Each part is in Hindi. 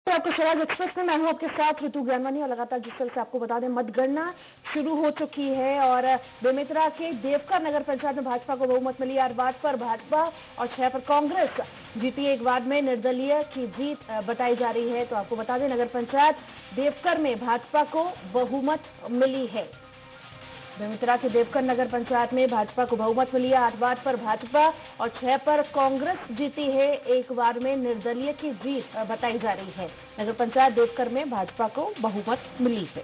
आपको स्वराज एक्सप्रेस में मैं हूं आपके साथ ऋतु ज्ञानवानी। और लगातार जिस तरह से आपको बता दें, मतगणना शुरू हो चुकी है और बेमेतरा के देवकर नगर पंचायत में भाजपा को बहुमत मिली। 8 वार्ड पर भाजपा और 6 पर कांग्रेस जीती। 1 वार्ड में निर्दलीय की जीत बताई जा रही है। तो आपको बता दें, नगर पंचायत देवकर में भाजपा को बहुमत मिली है। बेमेतरा के देवकर नगर पंचायत में भाजपा को बहुमत मिली है। 8 वार्ड पर भाजपा और 6 पर कांग्रेस जीती है। 1 वार्ड में निर्दलीय की जीत बताई जा रही है। नगर पंचायत देवकर में भाजपा को बहुमत मिली है।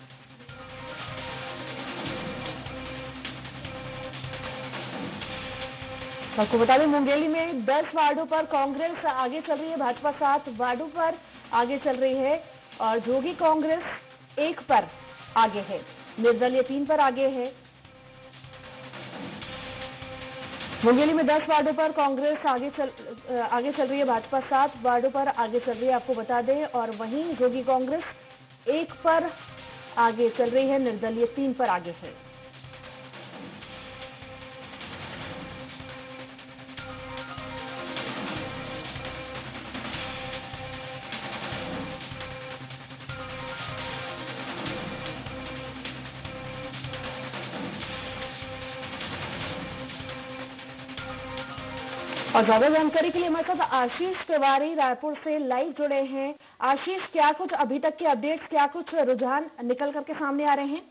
आपको बता दें, मुंगेली में 10 वार्डों पर कांग्रेस आगे चल रही है। भाजपा 7 वार्डों पर आगे चल रही है और जोगी कांग्रेस 1 पर आगे है। निर्दलीय 3 पर आगे है। मुंगेली में 10 वार्डों पर कांग्रेस आगे चल रही है। भाजपा 7 वार्डों पर आगे चल रही है, आपको बता दें। और वहीं जोगी कांग्रेस 1 पर आगे चल रही है। निर्दलीय 3 पर आगे है। और ज्यादा जानकारी के लिए हमारे साथ आशीष तिवारी रायपुर से लाइव जुड़े हैं। आशीष, क्या कुछ अभी तक के अपडेट्स, क्या कुछ रुझान निकल करके सामने आ रहे हैं?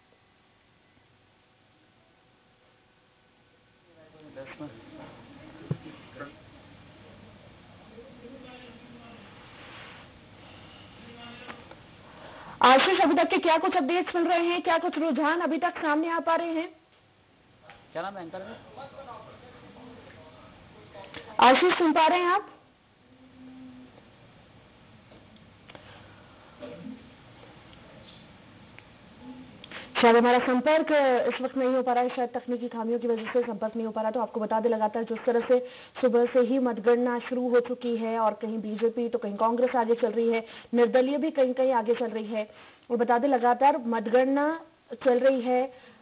आशीष, अभी तक के क्या कुछ अपडेट्स मिल रहे हैं, क्या कुछ रुझान अभी तक सामने आ पा रहे हैं? क्या नाम है एंकर? आशीष, सुन पा रहे हैं आप? शायद हमारा संपर्क इस वक्त नहीं हो पा रहा है, शायद तकनीकी खामियों की वजह से संपर्क नहीं हो पा रहा। तो आपको बता दें, लगातार जिस तरह से सुबह से ही मतगणना शुरू हो चुकी है और कहीं बीजेपी तो कहीं कांग्रेस आगे चल रही है, निर्दलीय भी कहीं कहीं आगे चल रही है। और बता दें, लगातार मतगणना चल रही है।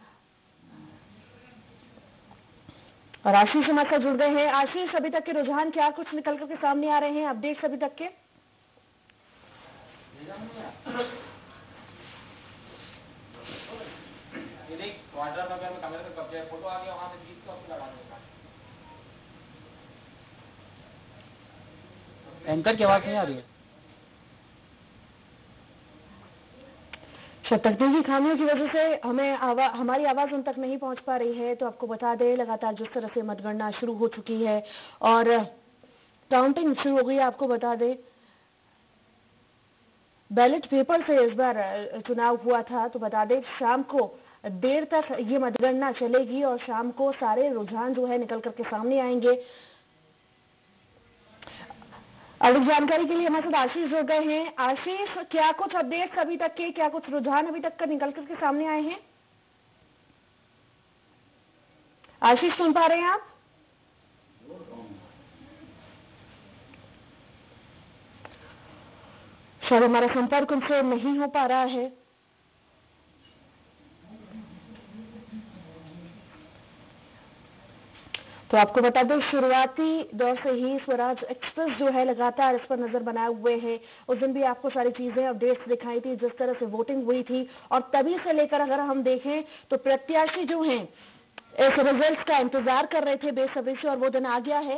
और आशीष हमारे साथ जुड़ गए हैं। आशीष, अभी तक के रुझान क्या कुछ निकल करके सामने आ रहे हैं, अपडेट्स अभी तक के? फोटो आ गया, वहां से जीत को लगा देगा। एंकर की आवाज नहीं आ रही है। तकनीकी खामियों की वजह से हमारी आवाज उन तक नहीं पहुंच पा रही है। तो आपको बता दें, लगातार जिस तरह से मतगणना शुरू हो चुकी है और काउंटिंग शुरू हो गई है। आपको बता दें, बैलेट पेपर से इस बार चुनाव हुआ था। तो बता दें, शाम को देर तक ये मतगणना चलेगी और शाम को सारे रुझान जो है निकल करके सामने आएंगे। अधिक जानकारी के लिए हमारे साथ आशीष जुड़ गए हैं। आशीष, क्या कुछ अपडेट्स अभी तक के, क्या कुछ रुझान अभी तक का निकल करके सामने आए हैं? आशीष, सुन पा रहे हैं आप? शायद हमारा संपर्क उनसे नहीं हो पा रहा है। तो आपको बता दें, शुरुआती दौर से ही स्वराज एक्सप्रेस जो है लगातार इस पर नजर बनाए हुए है। उस दिन भी आपको सारी चीजें अपडेट्स दिखाई थी, जिस तरह से वोटिंग हुई थी। और तभी से लेकर अगर हम देखें तो प्रत्याशी जो हैं इस रिजल्ट का इंतजार कर रहे थे बेसब्री से, और वो दिन आ गया है।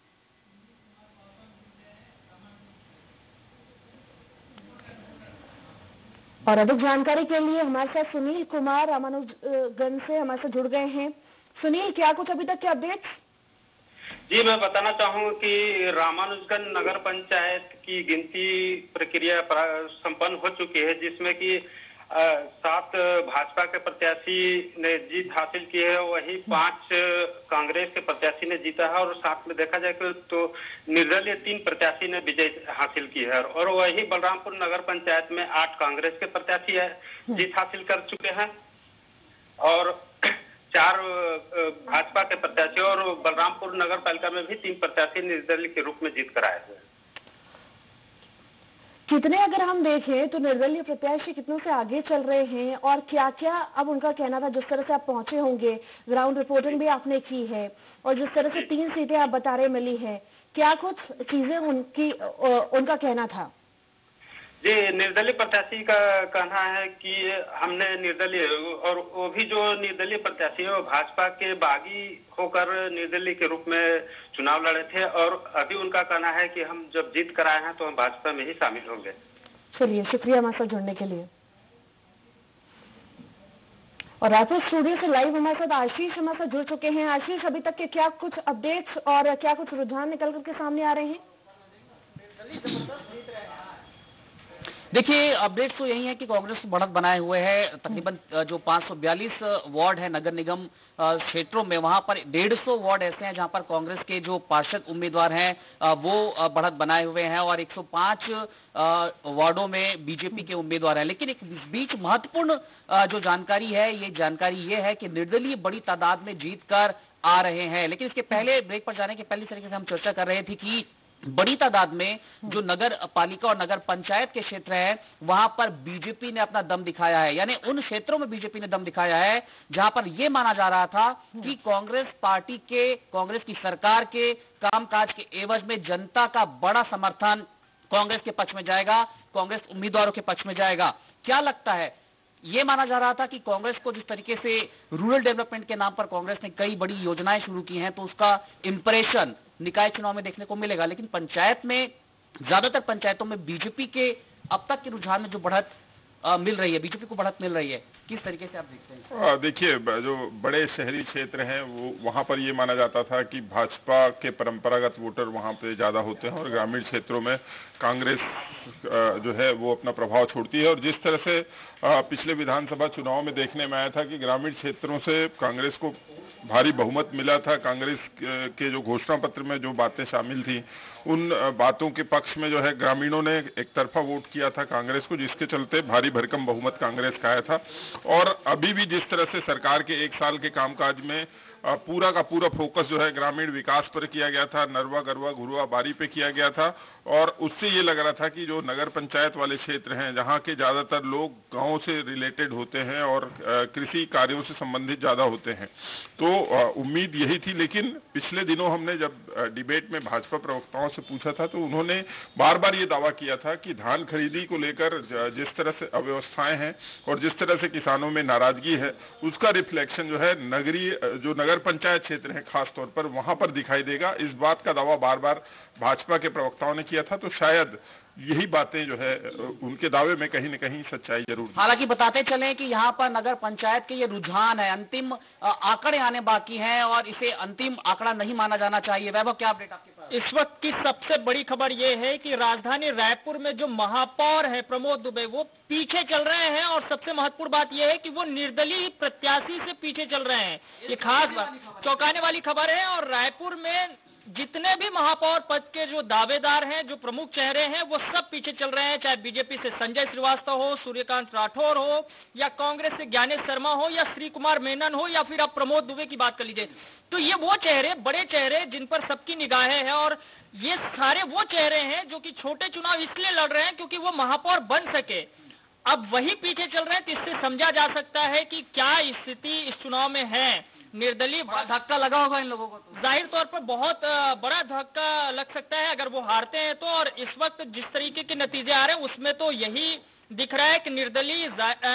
और अधिक जानकारी के लिए हमारे साथ सुनील कुमार रामानुजगंज से हमारे साथ जुड़ गए हैं। सुनील, क्या कुछ अभी तक के अपडेट्स? जी, मैं बताना चाहूंगा कि रामानुजगंज नगर पंचायत की गिनती प्रक्रिया संपन्न हो चुकी है, जिसमें कि 7 भाजपा के प्रत्याशी ने जीत हासिल की है। वहीं 5 कांग्रेस के प्रत्याशी ने जीता है और साथ में देखा जाए तो निर्दलीय 3 प्रत्याशी ने विजय हासिल की है। और वही बलरामपुर नगर पंचायत में 8 कांग्रेस के प्रत्याशी जीत हासिल कर चुके हैं और 4 भाजपा के प्रत्याशी, और बलरामपुर नगर पालिका में भी 3 प्रत्याशी निर्दलीय के रूप में जीत कर आए हुए हैं। कितने अगर हम देखें तो निर्दलीय प्रत्याशी कितनों से आगे चल रहे हैं और क्या क्या अब उनका कहना था? जिस तरह से आप पहुंचे होंगे, ग्राउंड रिपोर्टिंग भी आपने की है और जिस तरह से 3 सीटें आप बता रहे मिली है, क्या कुछ चीजें उनका कहना था? जी, निर्दलीय प्रत्याशी का कहना है कि हमने निर्दलीय और वो भी जो निर्दलीय प्रत्याशी है वो भाजपा के बागी होकर निर्दलीय के रूप में चुनाव लड़े थे और अभी उनका कहना है कि हम जब जीत कर आए हैं तो हम भाजपा में ही शामिल होंगे। चलिए, शुक्रिया हमारे साथ जुड़ने के लिए। और रायपुर स्टूडियो से लाइव हमारे साथ आशीष हमारे साथ जुड़ चुके हैं। आशीष, अभी तक के क्या कुछ अपडेट्स और क्या कुछ रुझान निकल करके सामने आ रहे हैं? देखिए, अपडेट्स तो यही है कि कांग्रेस बढ़त बनाए हुए है। तकरीबन जो 542 वार्ड है नगर निगम क्षेत्रों में, वहां पर 150 वार्ड ऐसे हैं जहां पर कांग्रेस के जो पार्षद उम्मीदवार हैं वो बढ़त बनाए हुए हैं और 105 वार्डों में बीजेपी के उम्मीदवार हैं। लेकिन एक बीच महत्वपूर्ण जो जानकारी है, ये जानकारी ये है कि निर्दलीय बड़ी तादाद में जीत कर आ रहे हैं। लेकिन इसके पहले, ब्रेक पर जाने के पहले तरीके से हम चर्चा कर रहे थे कि बड़ी तादाद में जो नगर पालिका और नगर पंचायत के क्षेत्र है वहां पर बीजेपी ने अपना दम दिखाया है। यानी उन क्षेत्रों में बीजेपी ने दम दिखाया है जहां पर यह माना जा रहा था कि कांग्रेस पार्टी के, कांग्रेस की सरकार के कामकाज के एवज में जनता का बड़ा समर्थन कांग्रेस के पक्ष में जाएगा, कांग्रेस उम्मीदवारों के पक्ष में जाएगा। क्या लगता है? ये माना जा रहा था कि कांग्रेस को जिस तरीके से रूरल डेवलपमेंट के नाम पर कांग्रेस ने कई बड़ी योजनाएं शुरू की हैं तो उसका इंप्रेशन निकाय चुनाव में देखने को मिलेगा। लेकिन पंचायत में, ज्यादातर पंचायतों में बीजेपी के अब तक के रुझान में जो बढ़त मिल रही है, बीजेपी को बढ़त मिल रही है, किस तरीके से आप देखते हैं? देखिए, जो बड़े शहरी क्षेत्र हैं वो वहाँ पर ये माना जाता था कि भाजपा के परंपरागत वोटर वहाँ पे ज़्यादा होते हैं और ग्रामीण क्षेत्रों में कांग्रेस जो है वो अपना प्रभाव छोड़ती है। और जिस तरह से पिछले विधानसभा चुनाव में देखने में आया था कि ग्रामीण क्षेत्रों से कांग्रेस को भारी बहुमत मिला था, कांग्रेस के जो घोषणा पत्र में जो बातें शामिल थी उन बातों के पक्ष में जो है ग्रामीणों ने एक तरफा वोट किया था कांग्रेस को, जिसके चलते भारी भरकम बहुमत कांग्रेस का आया था। और अभी भी जिस तरह से सरकार के 1 साल के कामकाज में पूरा का पूरा फोकस जो है ग्रामीण विकास पर किया गया था, नरवा गरवा घुरवा बारी पे किया गया था और उससे ये लग रहा था कि जो नगर पंचायत वाले क्षेत्र हैं जहाँ के ज्यादातर लोग गांव से रिलेटेड होते हैं और कृषि कार्यों से संबंधित ज्यादा होते हैं, तो उम्मीद यही थी। लेकिन पिछले दिनों हमने जब डिबेट में भाजपा प्रवक्ताओं से पूछा था तो उन्होंने बार बार ये दावा किया था कि धान खरीदी को लेकर जिस तरह से अव्यवस्थाएं हैं और जिस तरह से किसानों में नाराजगी है उसका रिफ्लेक्शन जो है नगरीय जो नगर पंचायत क्षेत्र है खास तौर पर वहां पर दिखाई देगा। इस बात का दावा बार बार भाजपा के प्रवक्ताओं ने किया था, तो शायद यही बातें जो है उनके दावे में कहीं न कहीं सच्चाई जरूर। हालांकि बताते चलें कि यहाँ पर नगर पंचायत के ये रुझान है, अंतिम आंकड़े आने बाकी हैं और इसे अंतिम आंकड़ा नहीं माना जाना चाहिए। वैभव, क्या अपडेट आपके पास? इस वक्त की सबसे बड़ी खबर ये है कि राजधानी रायपुर में जो महापौर है प्रमोद दुबे वो पीछे चल रहे हैं और सबसे महत्वपूर्ण बात यह है कि वो निर्दलीय प्रत्याशी से पीछे चल रहे हैं। ये खास चौंकाने वाली खबर है। और रायपुर में जितने भी महापौर पद के जो दावेदार हैं, जो प्रमुख चेहरे हैं, वो सब पीछे चल रहे हैं, चाहे बीजेपी से संजय श्रीवास्तव हो, सूर्यकांत राठौर हो, या कांग्रेस से ज्ञानेश शर्मा हो, या श्री कुमार मेनन हो, या फिर आप प्रमोद दुबे की बात कर लीजिए। तो ये वो चेहरे, बड़े चेहरे जिन पर सबकी निगाहें हैं और ये सारे वो चेहरे हैं जो कि छोटे चुनाव इसलिए लड़ रहे हैं क्योंकि वो महापौर बन सके। अब वही पीछे चल रहे हैं, तो इससे समझा जा सकता है कि क्या स्थिति इस चुनाव में है। निर्दलीय धक्का लगा होगा इन लोगों को, जाहिर तौर पर बहुत बड़ा धक्का लग सकता है अगर वो हारते हैं तो। और इस वक्त जिस तरीके के नतीजे आ रहे हैं उसमें तो यही दिख रहा है कि निर्दलीय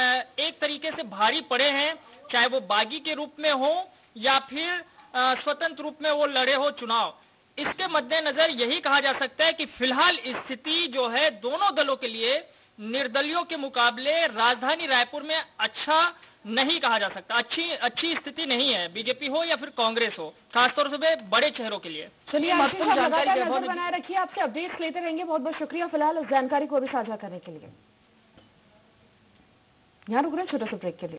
एक तरीके से भारी पड़े हैं, चाहे वो बागी के रूप में हो या फिर स्वतंत्र रूप में वो लड़े हो चुनाव। इसके मद्देनजर यही कहा जा सकता है कि फिलहाल स्थिति जो है दोनों दलों के लिए निर्दलियों के मुकाबले राजधानी रायपुर में अच्छा नहीं कहा जा सकता, अच्छी स्थिति नहीं है, बीजेपी हो या फिर कांग्रेस हो, खासतौर से बड़े चेहरों के लिए। चलिए, लगातार नजर बनाए रखिए, आपसे अपडेट्स लेते रहेंगे। बहुत बहुत शुक्रिया फिलहाल उस जानकारी को भी साझा करने के लिए। यहाँ रुक रहे हैं छोटे से ब्रेक के लिए।